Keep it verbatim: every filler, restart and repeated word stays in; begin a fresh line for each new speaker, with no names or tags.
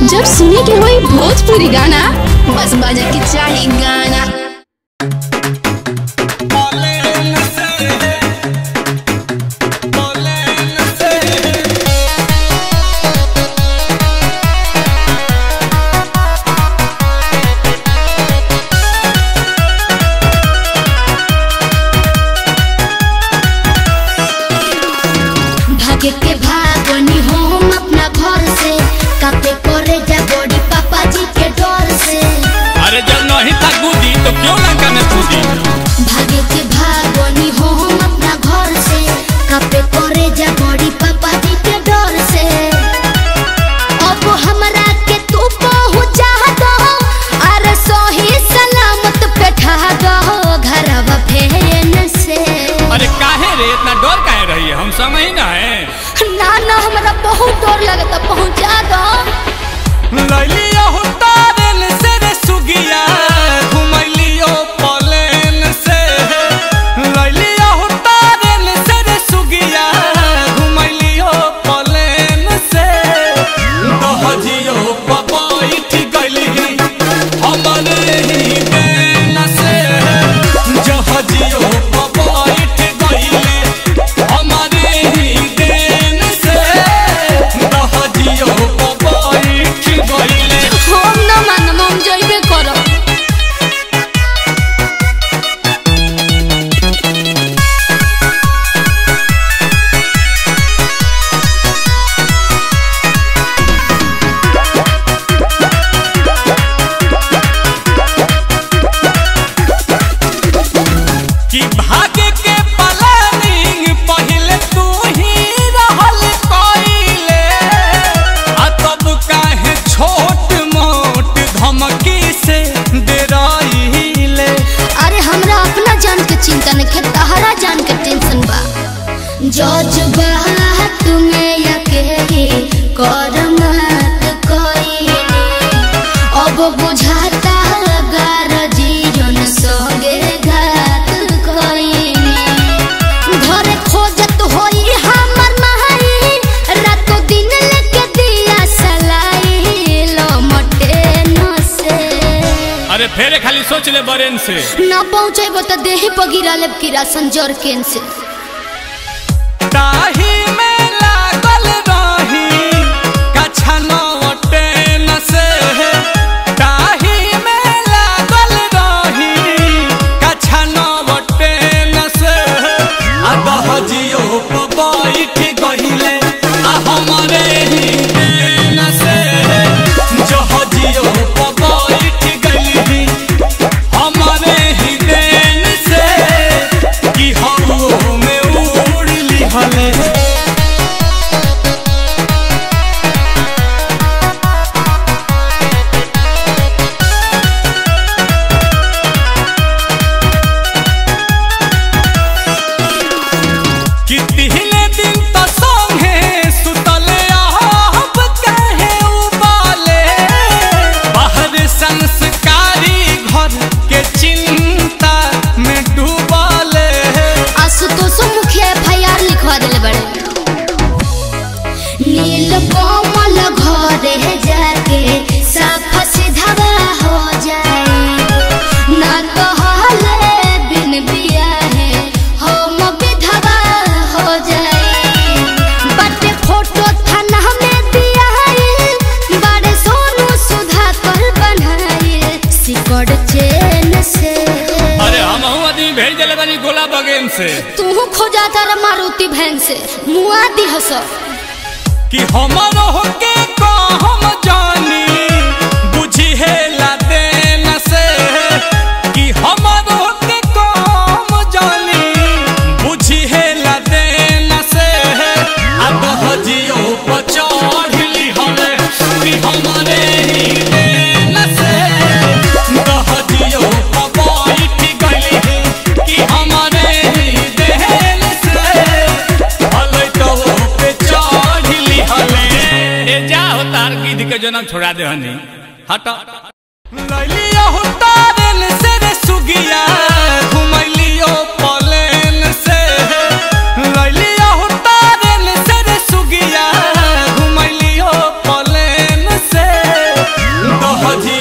जब सुने के होई भोजपुरी गाना बस बजे के चाही गाना।
भागे के भागनी हम अपना घर से, कापे करे जा बड़ी पापा जी के डर से।
अरे जब नहीं था गुदी तो क्यों लंका में कूदी।
भागे के भागनी हम अपना घर से, कापे करे जा बड़ी पापा जी के डर से। अब हमरा के तू पहुंचा दो, अरे सही सलामत बैठा दो घरवा फेन से।
अरे काहे रे इतना डर काहे रही है, हम समझ ही ना है।
ना ना हमरा बहुत डर लगता, पहुंचा दो।
लैलियो तारेन से रे सुगिया, घुमैलियो पलेन से। लैलियो तारेन से रे सुगिया, घुमैलियो पलेन से। दहजियो पपैठ गइली हमरे ही देन से। जहजियो पपैठ गइली हमरे ही देन से। दहजियो पपैठ गइली।
हम न मानम, हम जइबे करब।
कि भागे के प्लानिंग पहले तू ही रहल कइले, आ तब काहे छोट मोट धमकी से डराइले।
अरे हमरा अपना जान के चिंता नहीं, तहरा जान के टेंशन बा। जज्बा तुम्हें यके कर मत कोई, अब बुझाता गार जीवन सोगे घात कोई। घरे खोजत होई हमर माई, रातो दिन लेके दिया सलाई लमटे न से।
अरे फेरे खाली सोच ले बरेन से।
ना पहुँचेबो तो देही पर गिरा लेब किरासन जर केन से।
ताही में लागल रही कछनवटे न से। ताही में लागल रही कछनवटे न से। आ दहजियो पपैठ गइले आ हमरे ही देन से। जहजियो पपैठ गइली हमरे ही देन से। कि हवा में उड़ लिहले। कि तिहले दिन त संगे सुतले अब काहे उबाले। बाहर संस्कारी घर के चिंता में डूबाले।
आशुतोष मुखिया एफ आई आर लिखवा दिले बड़े। नील कोमल घरे जाके साफ सीधा हो जाए, ना कहले बिन बिया है हम विधवा हो जाए। बटे फोटो थाना में दिया है, बड़े सोनू सुधा कर बनाए सिकड़ चेन से।
अरे हम आदमी भेज दिले बानी गोला बगेन से।
तू खोजा तारा मारुति भैन से मुआ दी हस।
कि हमरो होके को हम जानी बुझी है ला देन से। कि हमरो होके को हम जानी बुझी है ला देन से। आ दहजियो पचढ़ली हमें कि हमरे ही देन से। दहजियो पपैठ गइली कि हमरे ही देन से। हलै तो पे चढ़ली हले। ए जा हो तार गिद्ध के जन्म छोड़ा दे हनी हट। लैलियो तारेन से रे सुगिया, घुमैलियो पलेन से। लैलियो तारेन से रे सुगिया, घुमैलियो पलेन से। हजी